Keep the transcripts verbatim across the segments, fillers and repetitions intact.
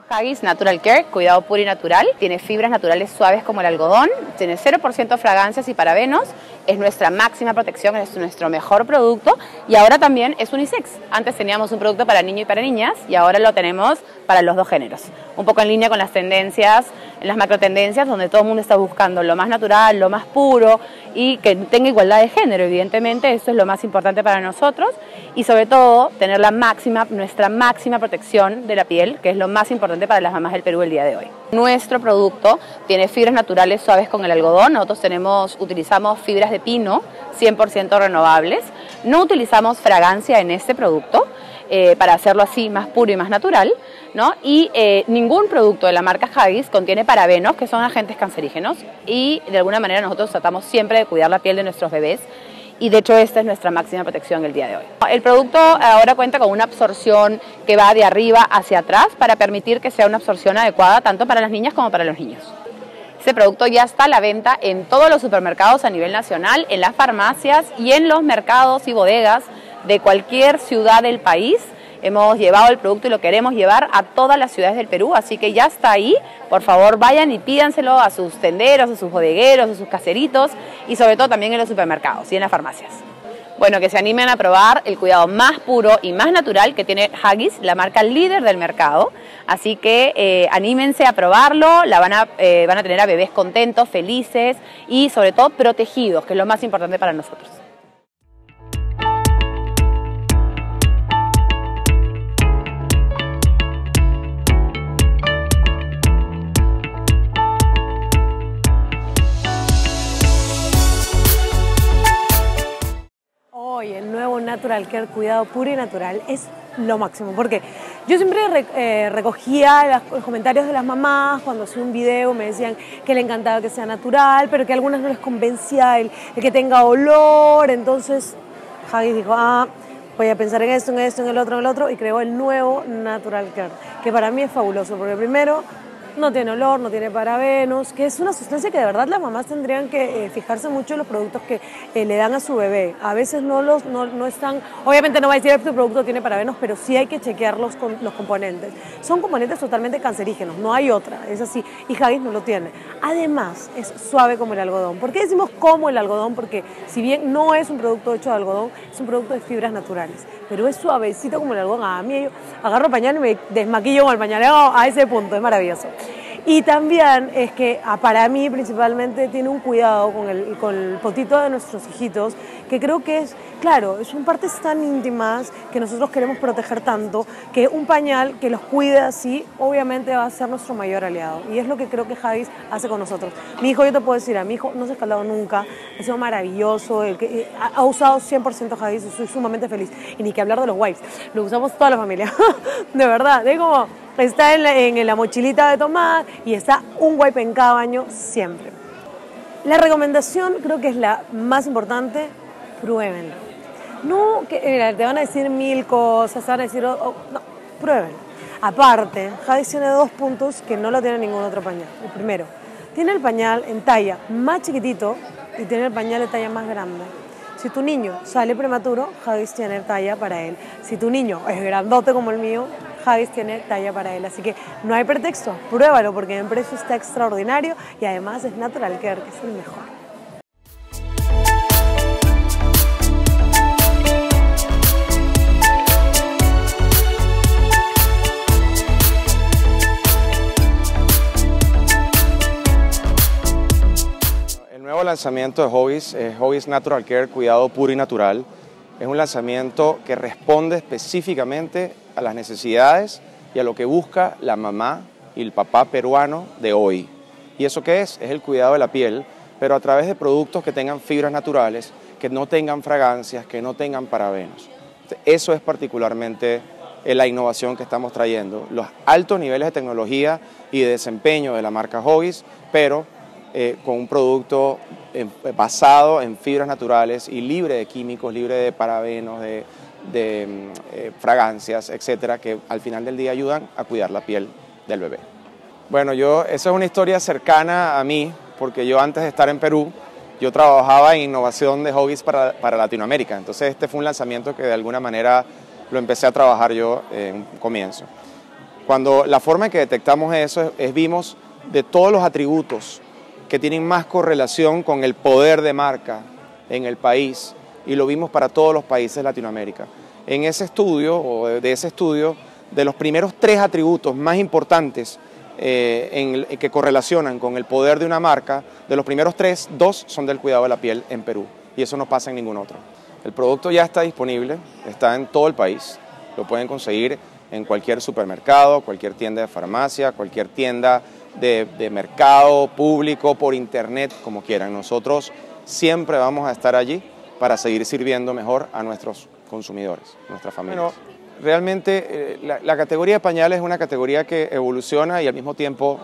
Huggies Natural Care, cuidado puro y natural, tiene fibras naturales suaves como el algodón, tiene cero por ciento fragancias y parabenos, es nuestra máxima protección, es nuestro mejor producto y ahora también es unisex. Antes teníamos un producto para niños y para niñas y ahora lo tenemos para los dos géneros. Un poco en línea con las tendencias, las macro tendencias donde todo el mundo está buscando lo más natural, lo más puro y que tenga igualdad de género. Evidentemente eso es lo más importante para nosotros y sobre todo tener la máxima, nuestra máxima protección de la piel, que es lo más importante para las mamás del Perú el día de hoy. Nuestro producto tiene fibras naturales suaves con el algodón, nosotros tenemos, utilizamos fibras de pino cien por ciento renovables, no utilizamos fragancia en este producto eh, para hacerlo así más puro y más natural, ¿no? Y eh, ningún producto de la marca Huggies contiene parabenos, que son agentes cancerígenos, y de alguna manera nosotros tratamos siempre de cuidar la piel de nuestros bebés. Y de hecho esta es nuestra máxima protección el día de hoy. El producto ahora cuenta con una absorción que va de arriba hacia atrás para permitir que sea una absorción adecuada tanto para las niñas como para los niños. Este producto ya está a la venta en todos los supermercados a nivel nacional, en las farmacias y en los mercados y bodegas de cualquier ciudad del país. Hemos llevado el producto y lo queremos llevar a todas las ciudades del Perú, así que ya está ahí. Por favor, vayan y pídanselo a sus tenderos, a sus bodegueros, a sus caseritos y sobre todo también en los supermercados y en las farmacias. Bueno, que se animen a probar el cuidado más puro y más natural que tiene Huggies, la marca líder del mercado. Así que eh, anímense a probarlo, la van a, eh, van a tener a bebés contentos, felices y sobre todo protegidos, que es lo más importante para nosotros. Y el nuevo Natural Care, cuidado puro y natural, es lo máximo, porque yo siempre re, eh, recogía las, los comentarios de las mamás cuando hacía un video, me decían que le encantaba que sea natural, pero que a algunas no les convencía el, el que tenga olor. Entonces Huggies dijo, ah, voy a pensar en esto, en esto, en el otro, en el otro, y creó el nuevo Natural Care, que para mí es fabuloso, porque primero no tiene olor, no tiene parabenos, que es una sustancia que de verdad las mamás tendrían que eh, fijarse mucho en los productos que eh, le dan a su bebé. A veces no, los, no, no están, obviamente no va a decir que este producto tiene parabenos, pero sí hay que chequear los, con, los componentes. Son componentes totalmente cancerígenos, no hay otra, es así, y Huggies no lo tiene. Además, es suave como el algodón. ¿Por qué decimos como el algodón? Porque si bien no es un producto hecho de algodón, es un producto de fibras naturales, pero es suavecito como el algodón. A mí yo agarro pañal y me desmaquillo con el pañal, a ese punto, es maravilloso. Y también es que para mí principalmente tiene un cuidado con el, con el potito de nuestros hijitos, que creo que es, claro, son partes tan íntimas que nosotros queremos proteger tanto, que un pañal que los cuide así, obviamente va a ser nuestro mayor aliado. Y es lo que creo que Huggies hace con nosotros. Mi hijo, yo te puedo decir, a mi hijo no se ha escaldado nunca, ha sido maravilloso, el que, ha, ha usado cien por ciento Huggies y soy sumamente feliz. Y ni que hablar de los wipes, lo usamos toda la familia, de verdad, es como... Está en la, en la mochilita de tomar y está un wipe en cada baño siempre. La recomendación creo que es la más importante, pruébenlo. No, que mira, te van a decir mil cosas, te van a decir, oh, oh, no, pruébenlo. Aparte, Huggies tiene dos puntos que no lo tiene ningún otro pañal. El primero, tiene el pañal en talla más chiquitito y tiene el pañal de talla más grande. Si tu niño sale prematuro, Huggies tiene talla para él. Si tu niño es grandote como el mío, Huggies tiene talla para él. Así que no hay pretexto, pruébalo porque en precio está extraordinario y además es Natural Care, que es el mejor. El nuevo lanzamiento de Huggies es Huggies Natural Care, cuidado puro y natural. Es un lanzamiento que responde específicamente a las necesidades y a lo que busca la mamá y el papá peruano de hoy. ¿Y eso qué es? Es el cuidado de la piel, pero a través de productos que tengan fibras naturales, que no tengan fragancias, que no tengan parabenos. Eso es particularmente la innovación que estamos trayendo, los altos niveles de tecnología y de desempeño de la marca Huggies, pero eh, con un producto eh, basado en fibras naturales y libre de químicos, libre de parabenos, de de eh, fragancias, etcétera, que al final del día ayudan a cuidar la piel del bebé. Bueno, yo, eso es una historia cercana a mí, porque yo antes de estar en Perú, yo trabajaba en innovación de Huggies para, para Latinoamérica, entonces este fue un lanzamiento que de alguna manera lo empecé a trabajar yo en un comienzo. Cuando la forma en que detectamos eso es, es vimos de todos los atributos que tienen más correlación con el poder de marca en el país, y lo vimos para todos los países de Latinoamérica. En ese estudio, o de ese estudio, de los primeros tres atributos más importantes eh, en el, que correlacionan con el poder de una marca, de los primeros tres, dos son del cuidado de la piel en Perú, y eso no pasa en ningún otro. El producto ya está disponible, está en todo el país, lo pueden conseguir en cualquier supermercado, cualquier tienda de farmacia, cualquier tienda de, de mercado público, por internet, como quieran. Nosotros siempre vamos a estar allí para seguir sirviendo mejor a nuestros consumidores, nuestras familias. Bueno, realmente eh, la, la categoría de pañales es una categoría que evoluciona y al mismo tiempo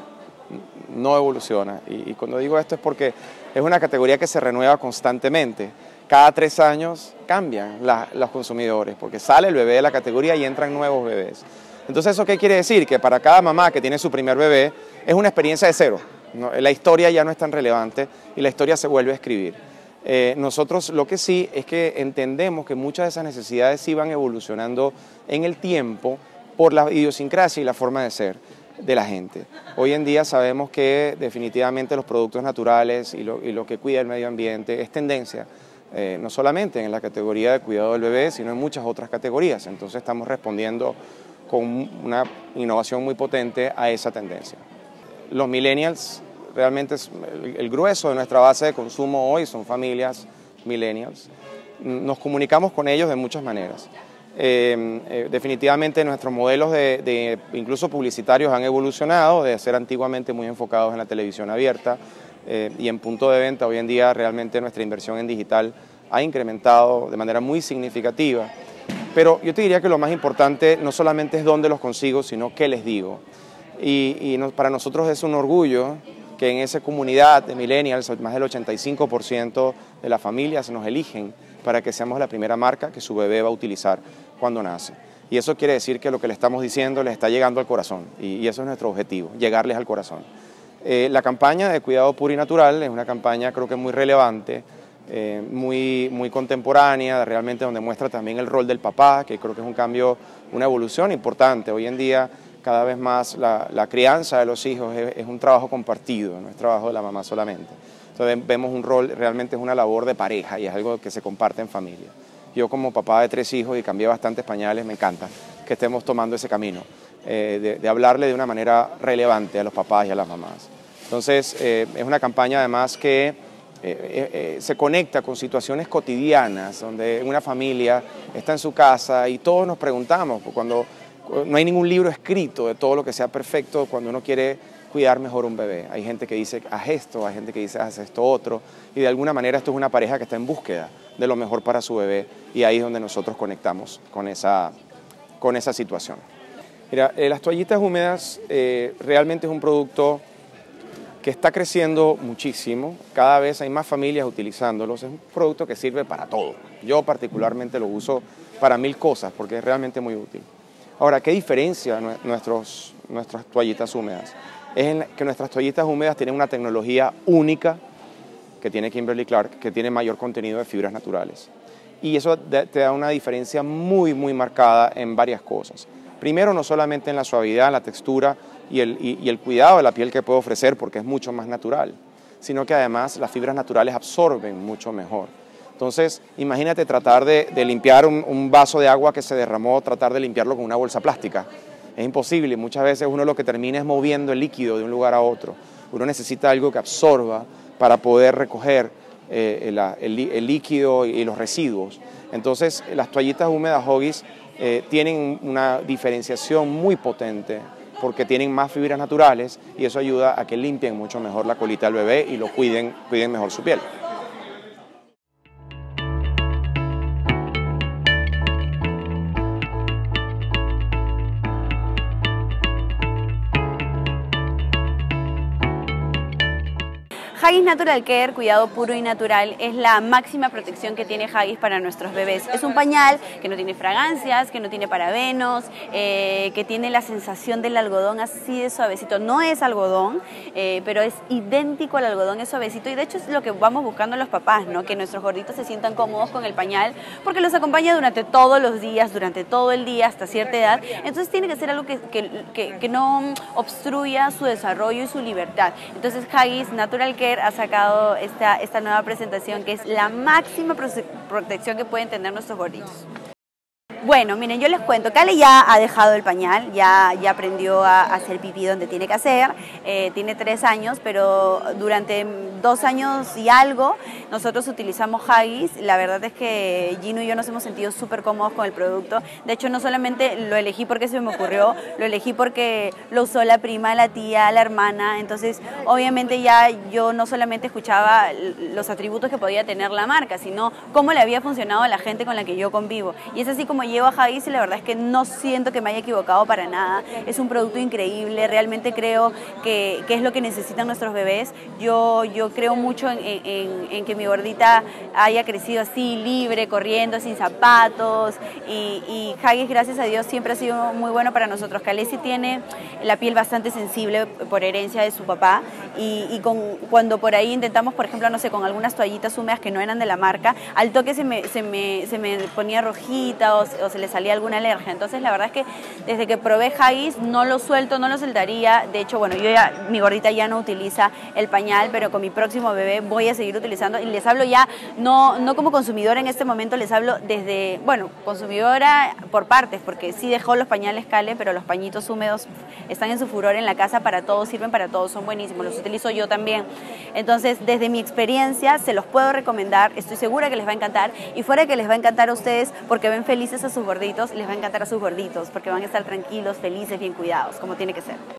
no evoluciona. Y, y cuando digo esto es porque es una categoría que se renueva constantemente. Cada tres años cambian la, los consumidores, porque sale el bebé de la categoría y entran nuevos bebés. Entonces, ¿eso qué quiere decir? Que para cada mamá que tiene su primer bebé es una experiencia de cero, ¿no? La historia ya no es tan relevante y la historia se vuelve a escribir. Eh, nosotros lo que sí es que entendemos que muchas de esas necesidades sí van evolucionando en el tiempo por la idiosincrasia y la forma de ser de la gente. Hoy en día sabemos que definitivamente los productos naturales y lo, y lo que cuida el medio ambiente es tendencia. Eh, no solamente en la categoría de cuidado del bebé, sino en muchas otras categorías. Entonces estamos respondiendo con una innovación muy potente a esa tendencia. Los millennials, realmente es el, el grueso de nuestra base de consumo hoy son familias millennials. Nos comunicamos con ellos de muchas maneras. Eh, eh, definitivamente nuestros modelos de, de incluso publicitarios han evolucionado, de ser antiguamente muy enfocados en la televisión abierta, Eh, y en punto de venta. Hoy en día realmente nuestra inversión en digital ha incrementado de manera muy significativa, pero yo te diría que lo más importante no solamente es dónde los consigo, sino qué les digo, y, y no, para nosotros es un orgullo que en esa comunidad de millennials, más del ochenta y cinco por ciento de las familias nos eligen para que seamos la primera marca que su bebé va a utilizar cuando nace, y eso quiere decir que lo que le estamos diciendo les está llegando al corazón, y, y eso es nuestro objetivo, llegarles al corazón. Eh, la campaña de Cuidado Puro y Natural es una campaña creo que muy relevante, eh, muy, muy contemporánea, realmente donde muestra también el rol del papá, que creo que es un cambio, una evolución importante. Hoy en día cada vez más la, la crianza de los hijos es, es un trabajo compartido, no es trabajo de la mamá solamente. Entonces vemos un rol, realmente es una labor de pareja y es algo que se comparte en familia. Yo como papá de tres hijos y cambié bastantes pañales, me encanta que estemos tomando ese camino. Eh, de, de hablarle de una manera relevante a los papás y a las mamás. Entonces, eh, es una campaña además que eh, eh, se conecta con situaciones cotidianas, donde una familia está en su casa y todos nos preguntamos, cuando no hay ningún libro escrito de todo lo que sea perfecto, cuando uno quiere cuidar mejor un bebé. Hay gente que dice, haz esto, hay gente que dice, haz esto otro, y de alguna manera esto es una pareja que está en búsqueda de lo mejor para su bebé, y ahí es donde nosotros conectamos con esa, con esa situación. Mira, eh, las toallitas húmedas eh, realmente es un producto que está creciendo muchísimo, cada vez hay más familias utilizándolos, es un producto que sirve para todo. Yo particularmente lo uso para mil cosas porque es realmente muy útil. Ahora, ¿qué diferencia nuestros, nuestras toallitas húmedas? Es en que nuestras toallitas húmedas tienen una tecnología única que tiene Kimberly-Clark, que tiene mayor contenido de fibras naturales. Y eso te da una diferencia muy, muy marcada en varias cosas. Primero, no solamente en la suavidad, la textura y el, y, y el cuidado de la piel que puede ofrecer, porque es mucho más natural, sino que además las fibras naturales absorben mucho mejor. Entonces, imagínate tratar de, de limpiar un, un vaso de agua que se derramó, tratar de limpiarlo con una bolsa plástica. Es imposible, muchas veces uno lo que termina es moviendo el líquido de un lugar a otro. Uno necesita algo que absorba para poder recoger eh, el, el, el líquido y los residuos. Entonces, las toallitas húmedas Huggies Eh, tienen una diferenciación muy potente porque tienen más fibras naturales y eso ayuda a que limpien mucho mejor la colita del bebé y lo cuiden, cuiden mejor su piel. Huggies Natural Care, cuidado puro y natural, es la máxima protección que tiene Huggies para nuestros bebés. Es un pañal que no tiene fragancias, que no tiene parabenos, eh, que tiene la sensación del algodón así de suavecito. No es algodón, eh, pero es idéntico al algodón, es suavecito, y de hecho es lo que vamos buscando los papás, ¿no? Que nuestros gorditos se sientan cómodos con el pañal, porque los acompaña durante todos los días, durante todo el día, hasta cierta edad. Entonces tiene que ser algo que, que, que, que no obstruya su desarrollo y su libertad. Entonces Huggies Natural Care ha sacado esta, esta nueva presentación, que es la máxima protección que pueden tener nuestros gorditos. Bueno, miren, yo les cuento, Cale ya ha dejado el pañal, ya, ya aprendió a hacer pipí donde tiene que hacer, eh, tiene tres años, pero durante dos años y algo nosotros utilizamos Huggies. La verdad es que Gino y yo nos hemos sentido súper cómodos con el producto. De hecho, no solamente lo elegí porque se me ocurrió, lo elegí porque lo usó la prima, la tía, la hermana. Entonces, obviamente ya yo no solamente escuchaba los atributos que podía tener la marca, sino cómo le había funcionado a la gente con la que yo convivo. Y es así como llevo a Huggies, y la verdad es que no siento que me haya equivocado para nada. Es un producto increíble, realmente creo que, que es lo que necesitan nuestros bebés. Yo, yo creo mucho en, en, en que mi gordita haya crecido así, libre, corriendo, sin zapatos, y, y Huggies, gracias a Dios, siempre ha sido muy bueno para nosotros. Khaleesi tiene la piel bastante sensible por herencia de su papá, y, y con, cuando por ahí intentamos, por ejemplo, no sé, con algunas toallitas húmedas que no eran de la marca, al toque se me, se me, se me ponía rojita o, o se le salía alguna alergia. Entonces la verdad es que desde que probé Huggies no lo suelto, no lo soltaría. De hecho, bueno, yo ya, mi gordita ya no utiliza el pañal, pero con mi próximo bebé voy a seguir utilizando, y les hablo ya no, no como consumidora en este momento, les hablo desde, bueno, consumidora por partes, porque sí dejó los pañales Cale, pero los pañitos húmedos están en su furor en la casa para todos, sirven para todos, son buenísimos, los utilizo yo también. Entonces, desde mi experiencia se los puedo recomendar, estoy segura que les va a encantar, y fuera que les va a encantar a ustedes porque ven felices a sus gorditos, les va a encantar a sus gorditos porque van a estar tranquilos, felices, bien cuidados, como tiene que ser.